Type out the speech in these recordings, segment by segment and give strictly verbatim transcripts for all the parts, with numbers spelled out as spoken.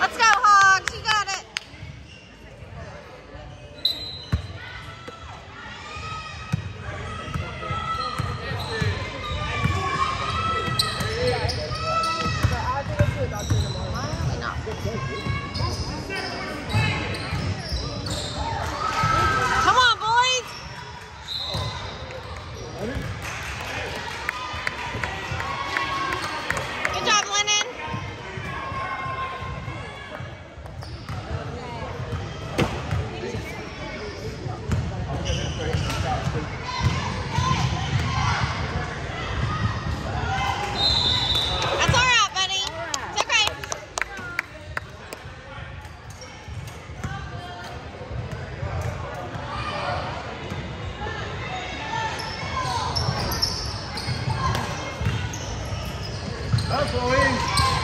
Let's go, Hawgs. You got it. Come on, boys. Good job, Lennon. That's all right, buddy. It's okay. That's all in.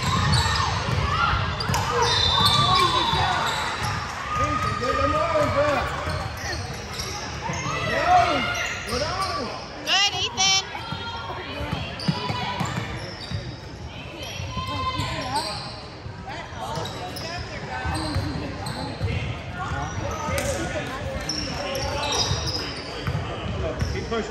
Good, Ethan. Keep pushing.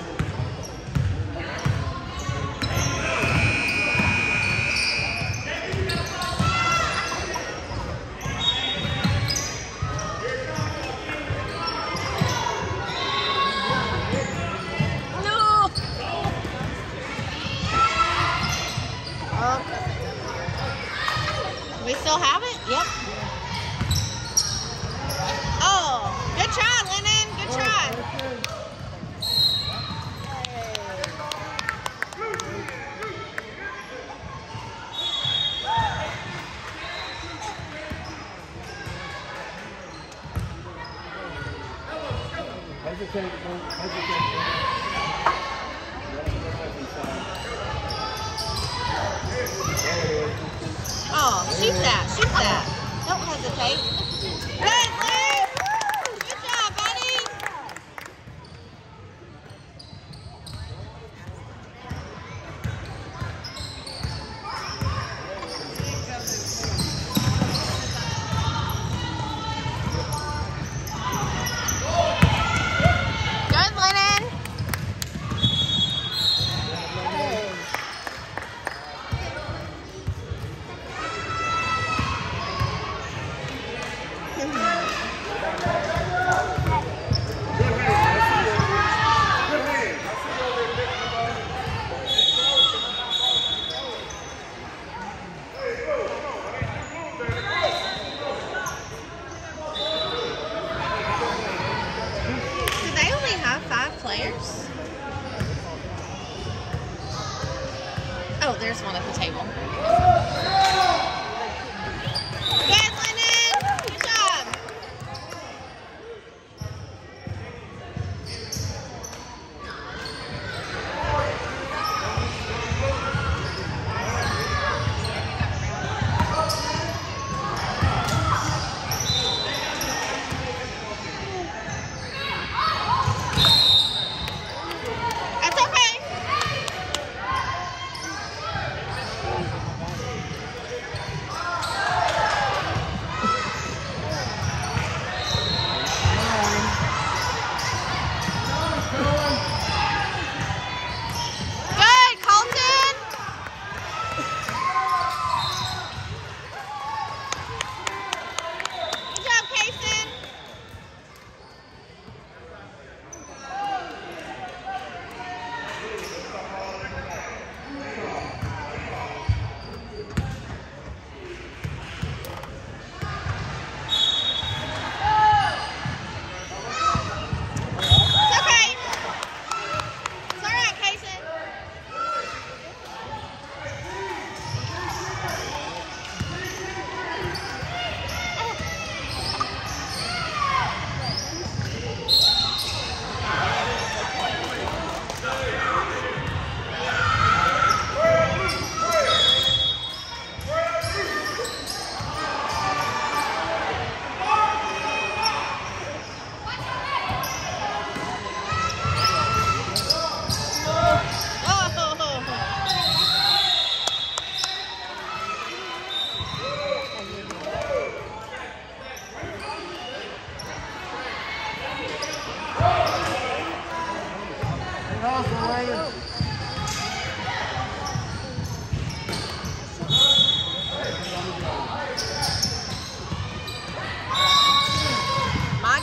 We still have it? Yep. Oh, good try, Lennon. Good try. Hesitate, don't hesitate. Oh, shoot that. Shoot that. Don't hesitate. Good, Luke. Good job, buddy. Good, Lennon. Mm-hmm.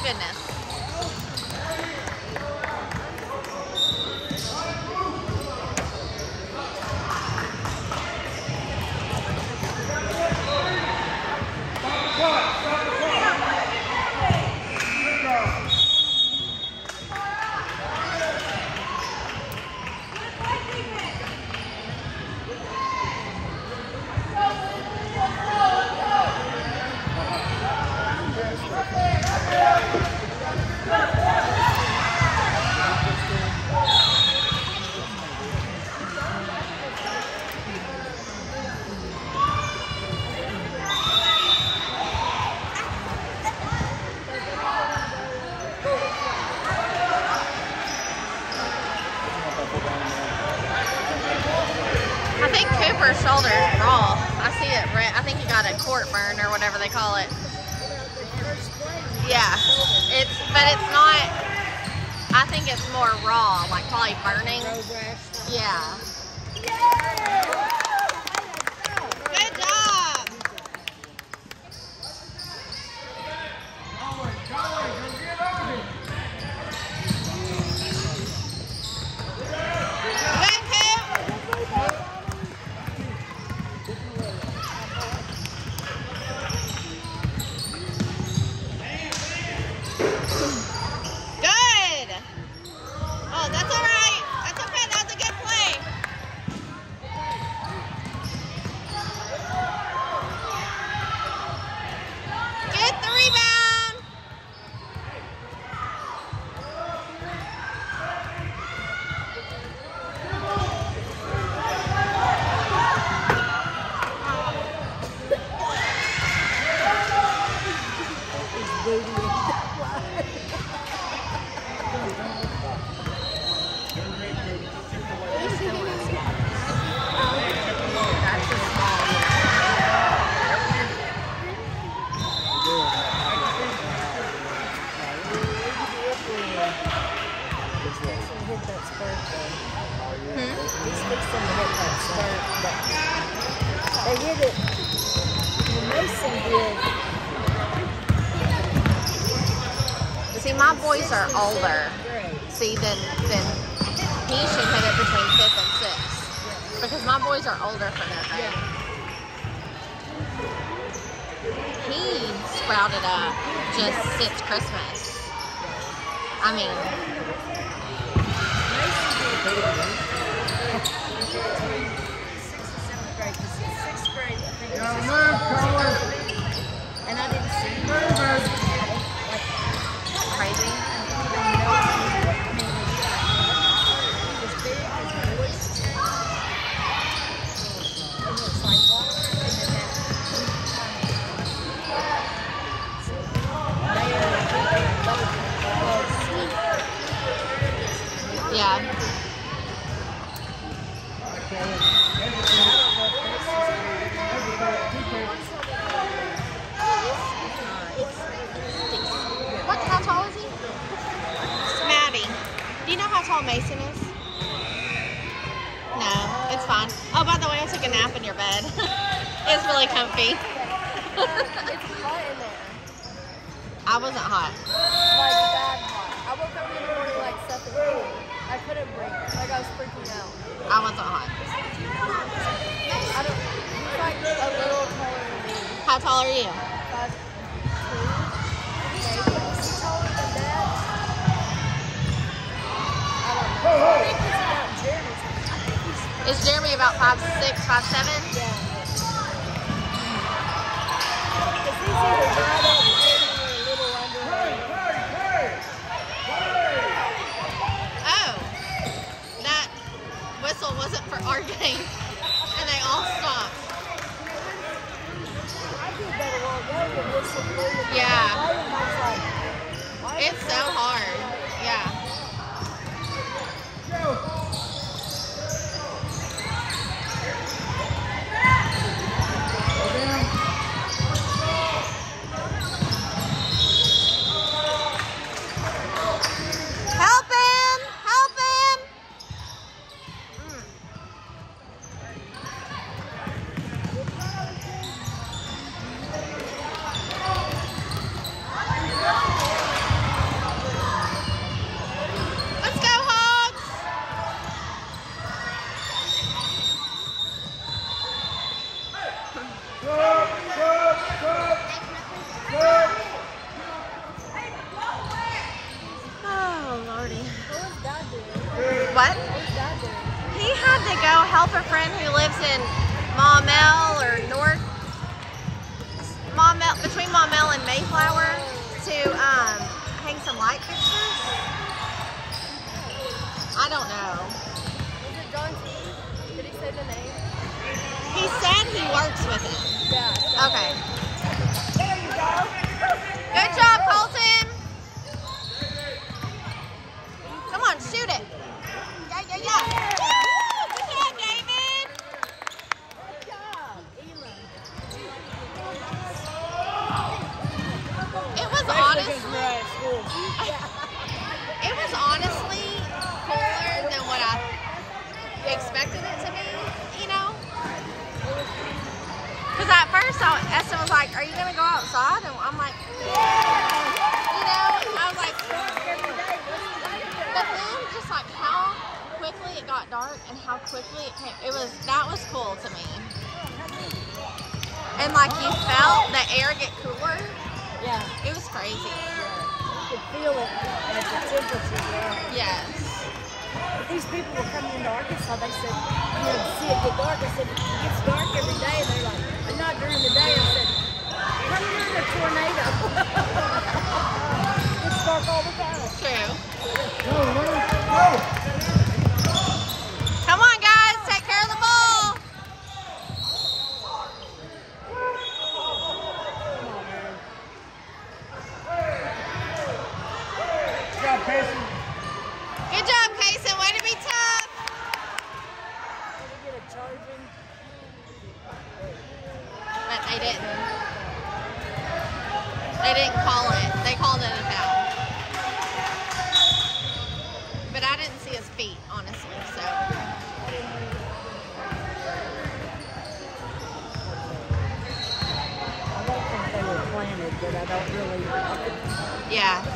goodness. I think Cooper's shoulder is raw. I see it red. I think he got a court burn or whatever they call it. Yeah, it's but it's not. I think it's more raw, like probably burning. Yeah. Good job. They hit it. Mason did. See, my boys are older. See, then then he should hit it between fifth and sixth because my boys are older for their grade. He sprouted up just since Christmas. I mean. And I didn't see him. Crazy. He was big, his voice changed. It looks like water, and then that Yeah. What? How tall is he? Maddie. Do you know how tall Mason is? No, it's fine. Oh, by the way, I took a nap in your bed. It's really comfy. It's hot in there. I wasn't hot. Like bad hot. I woke up in the morning like suffocating. I couldn't breathe. Like I was freaking out. I wasn't hot. I don't. He's like a little taller than me. How tall are you? Five, two, maybe. Is he taller than that? I don't know. I think he's about Jeremy's. I think he's. Is Jeremy about five six, five seven? Yeah. Because he's either right up Jeremy or a little under him. Oh, that whistle wasn't for our game, and they all stopped. I did that a while ago with whistle blue. Yeah. I was like, why is It's so hard. Yeah. Help him! Help him! Mm. What? What was Dad doing? He had to go help a friend who lives in Maumelle or North Maumelle, between Maumelle and Mayflower, to um, hang some light fixtures. I don't know. Was it John T? Did he say the name? He said he works with him. Yeah. Okay. There you go. Good job, Colton. Come on, shoot it. Yeah, yeah, yeah. Woo! Good job, David. Good job. Elam. It was honestly, it was honestly cooler than what I expected it to be, you know? Because at first, I, Eston was like, are you going to go outside? And I'm like, yeah. You know, I was like, but then just like how quickly it got dark and how quickly it came, it was, that was cool to me. And like you felt the air get cooler. Yeah. It was crazy. You could feel it at the temperature there. Yes. But these people were coming into Arkansas, they said, you know, to see it get dark. I said, it gets dark every day. And they're like, and not during the day. I said, come here in a tornado. It's dark all the time. True. Go, go, go. Come on, guys. Take care of the ball. Good job, Casey. Good job, Kaysen. Way to be tough. Did we get a charging? But they didn't. They didn't call it. They called it a foul. But I didn't see his feet, honestly, so. I don't think they were planted, but I don't really. Yeah.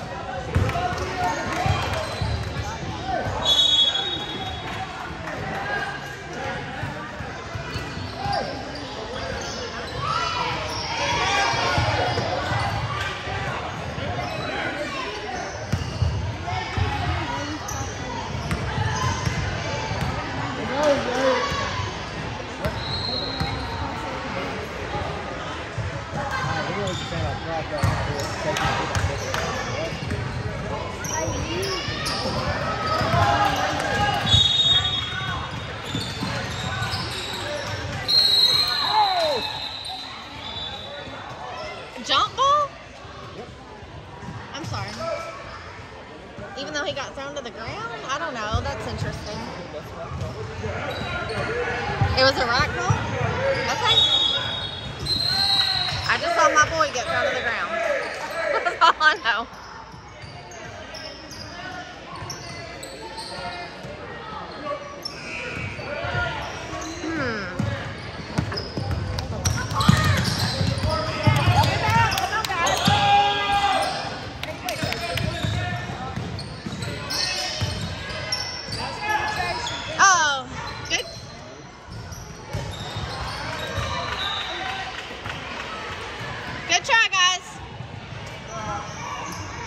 Jump ball? I'm sorry. Even though he got thrown to the ground? I don't know. That's interesting. It was a rock ball? Okay. I just saw my boy get thrown to the ground. That's all I know. Oh, good. Good try, guys.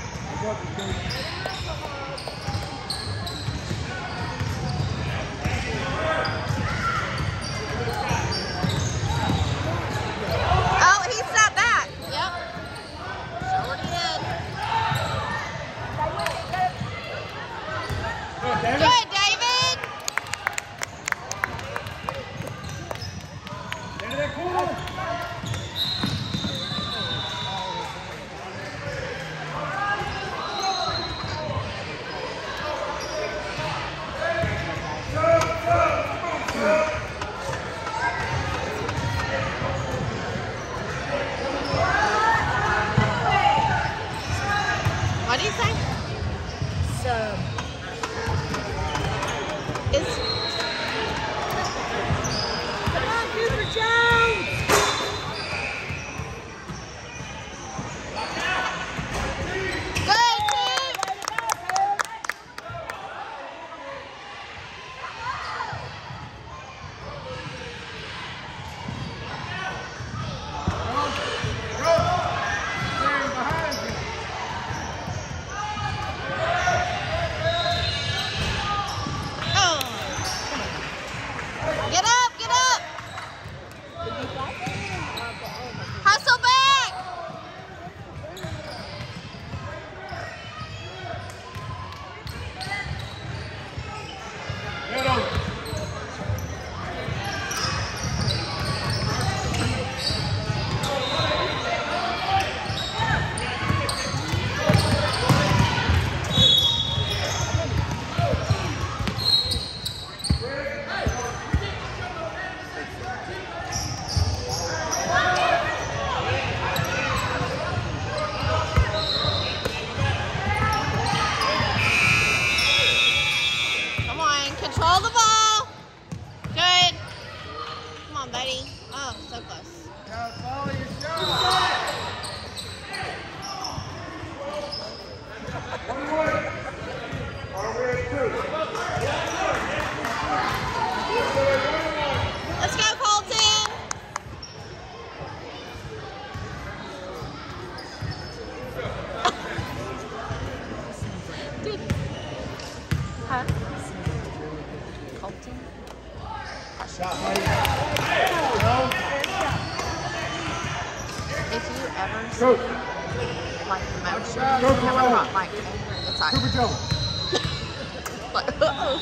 Do you ever see, Go. like, emotions Go, go, come go. across, like, anger? It's like, Cooper Jones. like, uh-oh.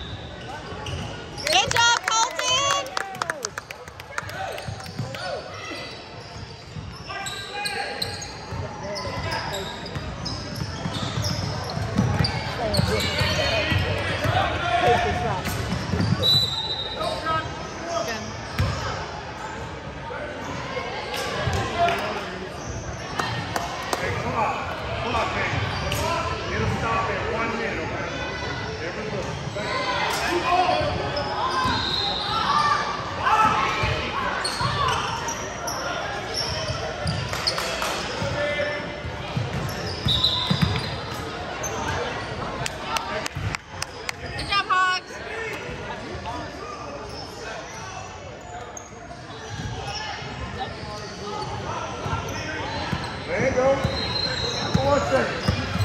Good job, Colton! Good. Hey, come on. Come on, man. It'll stop at one minute, okay? Every look. Good job, Hawgs. There you go. Four seconds.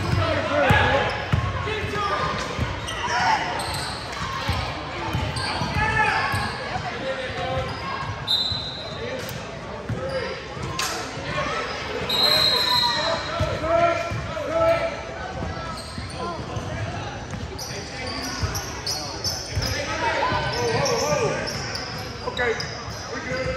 Okay, we're good.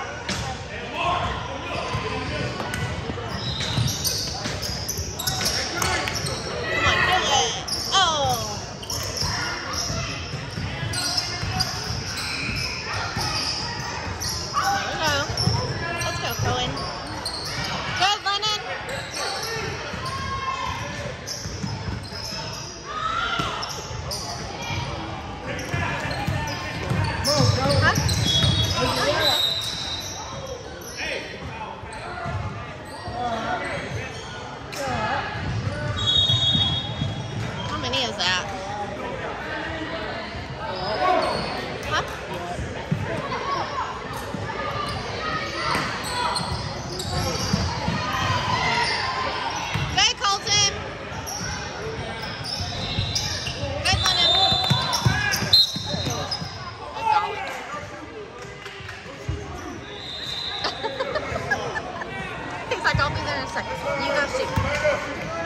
Come on, do it. Oh. There we go. Let's go, Cohen. Good, Lennon. Come on, go. Huh? How many is that? Huh? Good, Colton. Good, Lennon. Good golly. He's like, I'll be there in a second. You go shoot.